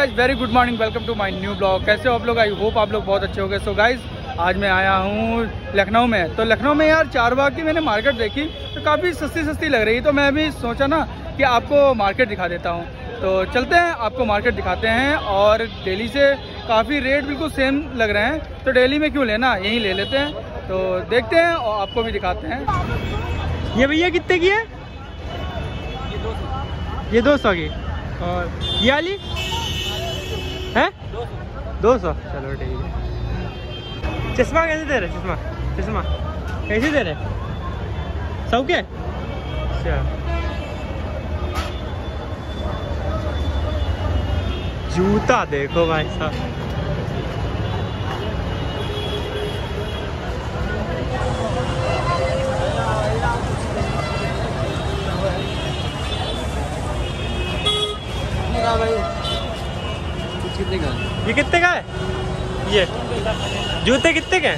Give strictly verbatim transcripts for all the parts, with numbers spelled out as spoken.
Guys, very good morning, welcome to my new blog. कैसे हो आप लोग? आई होप आप लोग बहुत अच्छे हो गए। सो गाइस, आज मैं आया हूँ लखनऊ में। तो लखनऊ में यार चारबाग की मैंने मार्केट देखी तो काफ़ी सस्ती सस्ती लग रही, तो मैं भी सोचा ना कि आपको मार्केट दिखा देता हूँ। तो चलते हैं, आपको मार्केट दिखाते हैं। और दिल्ली से काफ़ी रेट बिल्कुल सेम लग रहे हैं, तो दिल्ली में क्यों लेना, यहीं ले लेते हैं। तो देखते हैं और आपको भी दिखाते हैं। ये भैया कितने की है? ये दो सौ की। और ये वाली है दो सौ। चलो ठीक है। चश्मा कैसे दे रहे? चश्मा चश्मा कैसे दे रहे? सौ के? अच्छा, जूता देखो भाई साहब, कितने का? ये कितने का है? ये जूते कितने के हैं?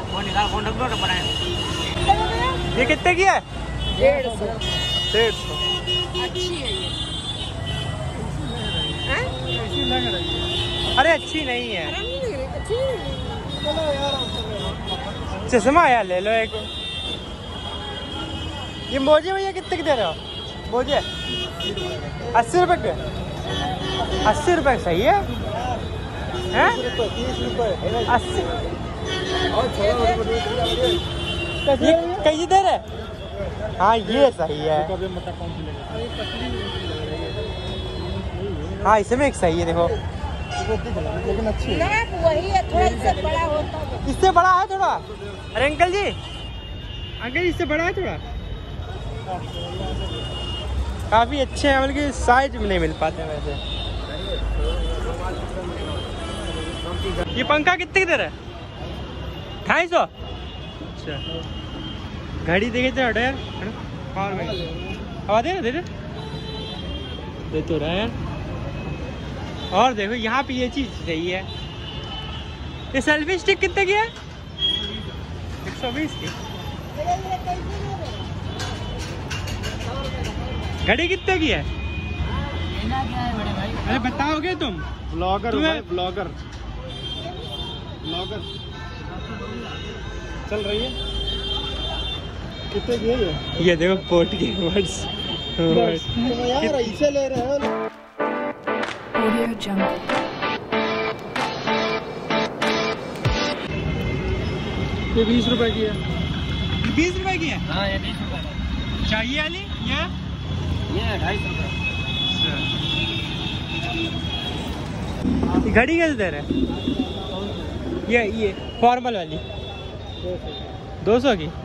ये कितने की है? डेढ़ सौ। डेढ़ सौ अच्छी है ये। अरे अच्छी नहीं है। चश्मा यार ले लो एक। ये मोजे भैया कितने के दे रहे हो? मोजे अस्सी रुपए के। अस्सी रुपए सही है, हैं? अस्सी कैसे दे रहे? हाँ ये सही है। हाँ इसमें एक सही है, देखो लेकिन अच्छी है। वही है, थोड़ा इससे बड़ा होता है। इससे बड़ा है थोड़ा? अरे अंकल जी, अंकल इससे बड़ा है थोड़ा। काफी अच्छे हैं, बल्कि साइज में नहीं मिल पाते वैसे। ये पंखा कितने की दे रहा है? ढाई सौ। अच्छा, घड़ी देखे थे यार, पावर बैंक हवा दे दे दे तो रहा है। और देखो यहाँ पे ये चीज सही है। ये सेल्फी स्टिक कितने की है? एक सौ बीस की। घड़ी कितने की है? अरे बताओगे तुम? ब्लॉगर ब्लॉगर ब्लॉगर चल रही है। कितने की है ये? ये देखो पोर्ट के वर्ड्स यार, ऐसे ले रहे हो। ये बीस रुपए की है। बीस रुपए की है? हाँ ये बीस रुपए चाहिए वाली। ये ये ढाई सौ रुपये। घड़ी कैसे दे रहे हैं? ये ये फॉर्मल वाली दो सौ की।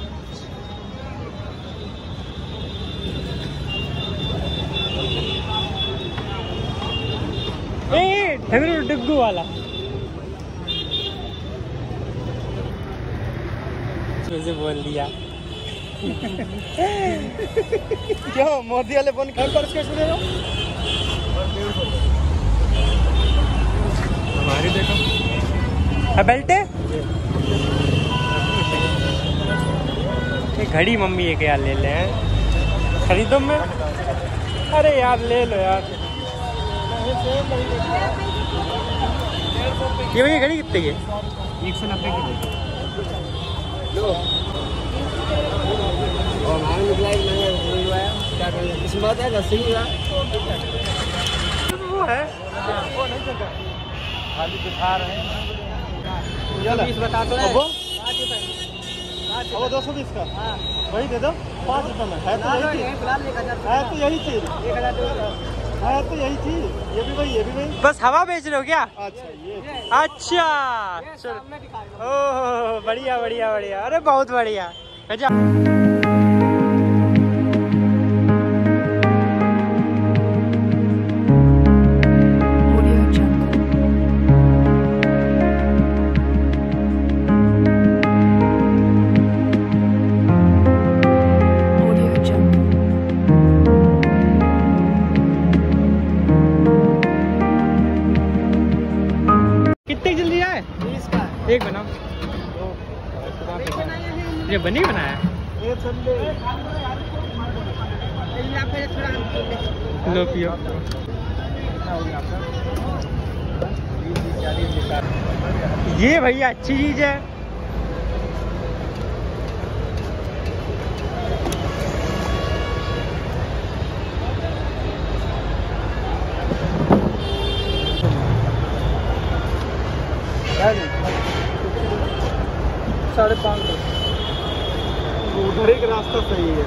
डिग्गू वाला मुझे बोल दिया। क्यों मोदी वाले फोन घर पर कैसे दे रहे हो? हमारी देखो बेल्ट है। घड़ी मम्मी एक यार ले ले, खरीदो मैं। अरे यार ले लो यार। ये भैया घड़ी कितने की? एक सौ नब्बे की। लो इसमें बात है दस वो है, वो नहीं चलता, खाली दिखा रहे हैं। बीस बता दो। वो दो सौ बीस का वही दे दो। पाँच रुपये में है तो यही चीज, है तो यही चीज, है तो यही चीज। ये भी वही, ये भी वही। बस हवा बेच रहे हो क्या? अच्छा ये अच्छा चलो। ओह बढ़िया बढ़िया बढ़िया। अरे बहुत बढ़िया। एक बनाओ। ये बनी बनाया लो पियो। ये भैया अच्छी चीज है। साढ़े पाँच सौ उधर एक रास्ता सही है।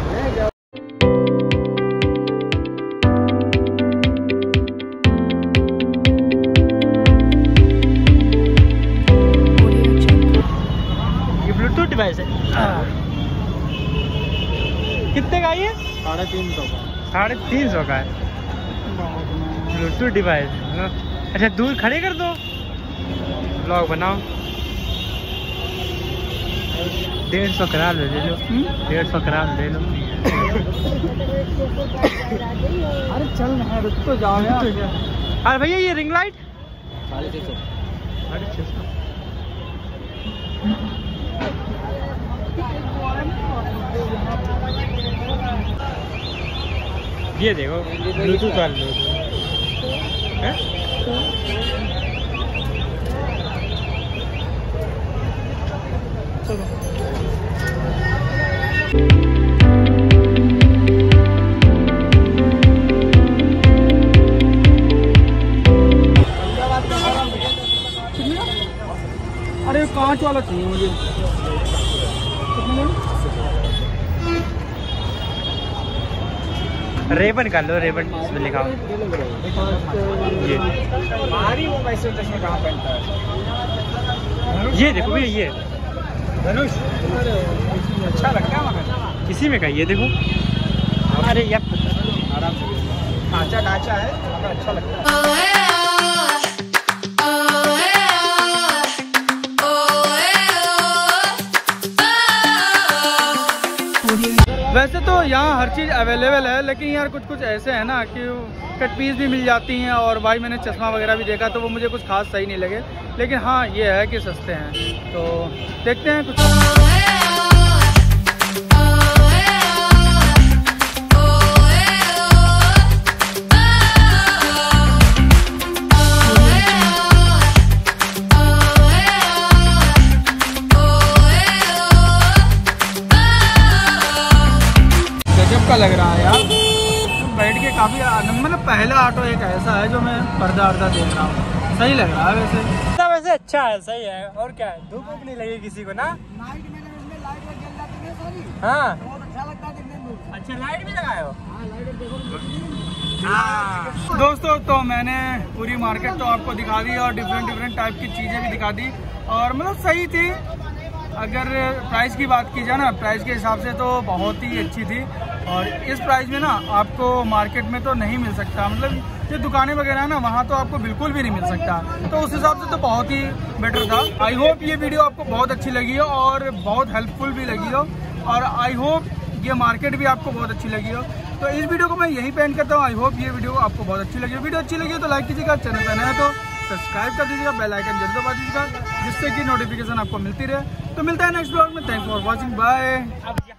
ये ब्लूटूथ डिवाइस है। कितने का ये? साढ़े तीन सौ का। साढ़े तीन सौ का है ब्लूटूथ डिवाइस। अच्छा दूर खड़े कर दो, ब्लॉग बनाओ। डेढ़ सौ करा लो, ले लो। डेढ़ सौ करा ले लो। अरे चल रहा रुक तो जाओ यार। अरे भैया ये रिंग लाइट साढ़े छः सौ। साढ़े छः सौ। ये देखो ब्लूटूथ वाले लोग हैं। चलो अरे कांच वाला चाहिए मुझे। रेबन कर लो, रेबन इसमें लिखा हो। ये हमारी वो वैसे चश्मे कहाँ पहनता है? ये देखो भैया, ये धनुष अच्छा लगता है मगर इसी में का। ये देखो, अरे यार आराम से ढांचा ढांचा है मगर अच्छा लगता है। वैसे तो यहाँ हर चीज़ अवेलेबल है, लेकिन यार कुछ कुछ ऐसे है ना कि कट पीस भी मिल जाती हैं। और भाई मैंने चश्मा वगैरह भी देखा तो वो मुझे कुछ खास सही नहीं लगे, लेकिन हाँ ये है कि सस्ते हैं। तो देखते हैं कुछ। का लग रहा है यार, बैठ के काफी मतलब पहला ऑटो एक ऐसा है जो मैं पर्दा अर्दा देख रहा हूँ, सही लग रहा है वैसे। वैसे अच्छा है, सही है। और क्या है, धूप वूप नहीं लगी किसी को ना। नाइट में जब इसमें लाइट जल जाती है सारी, हाँ बहुत अच्छा लगता है दिखने में। अच्छा लाइट भी लगाए हो? हाँ लाइट देखो। दोस्तों तो मैंने पूरी मार्केट तो आपको दिखा दी और डिफरेंट डिफरेंट टाइप की चीजें भी दिखा दी, और मतलब सही थी। अगर प्राइस की बात की जाए ना, प्राइस के हिसाब से तो बहुत ही अच्छी थी। और इस प्राइस में ना आपको मार्केट में तो नहीं मिल सकता, मतलब जो दुकानें वगैरह है ना वहाँ तो आपको बिल्कुल भी नहीं मिल सकता। तो उस हिसाब से तो बहुत ही बेटर था। आई होप ये वीडियो आपको बहुत अच्छी लगी हो और बहुत हेल्पफुल भी लगी हो, और आई होप ये मार्केट भी आपको बहुत अच्छी लगी हो। तो इस वीडियो को मैं यहीं पे एंड करता हूँ। आई होप ये वीडियो आपको बहुत अच्छी लगी हो। वीडियो अच्छी लगी हो तो लाइक कीजिएगा, चैनल पर नया है तो सब्सक्राइब कर दीजिएगा, बेल आइकन जरूर दबा दीजिएगा जिससे कि नोटिफिकेशन आपको मिलती रहे। तो मिलता है नेक्स्ट ब्लॉग में। Thanks for watching, bye.